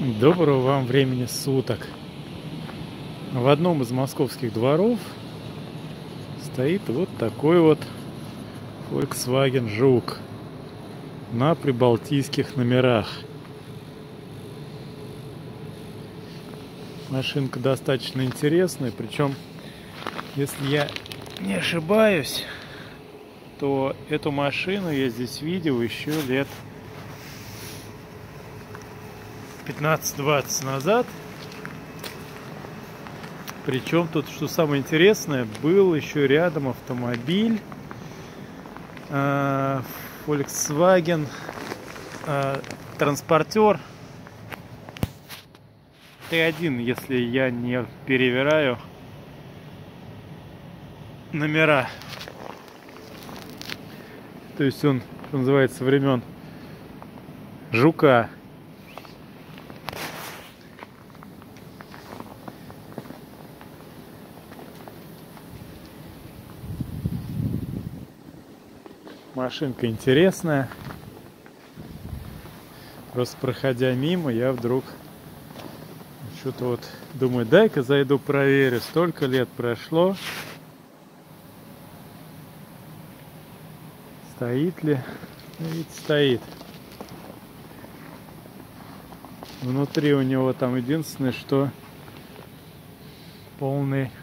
Доброго вам времени суток. В одном из московских дворов стоит вот такой вот Volkswagen Жук на прибалтийских номерах. Машинка достаточно интересная, причем, если я не ошибаюсь, то эту машину я здесь видел еще лет 15-20 назад. Причем тут, что самое интересное, был еще рядом автомобиль Volkswagen транспортер Т1, если я не перевираю номера. То есть он, что называется, времен Жука. Машинка интересная. Просто проходя мимо, я вдруг что-то вот думаю, дай-ка зайду проверю. Столько лет прошло. Стоит ли? Ведь стоит. Внутри у него там единственное, что полный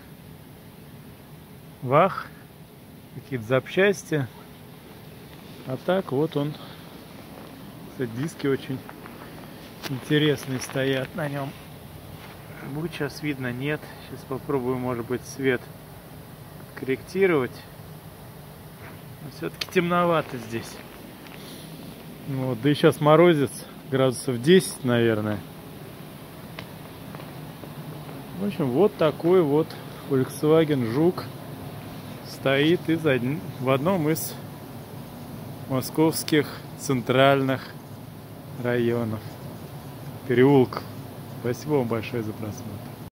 вах, какие-то запчасти. А так вот он. Кстати, диски очень интересные стоят на нем. Будет сейчас видно, нет. Сейчас попробую, может быть, свет корректировать. Но все-таки темновато здесь. Вот, да и сейчас морозец, градусов 10, наверное. В общем, вот такой вот Volkswagen Жук стоит в одном из московских центральных районов, переулков. Спасибо вам большое за просмотр.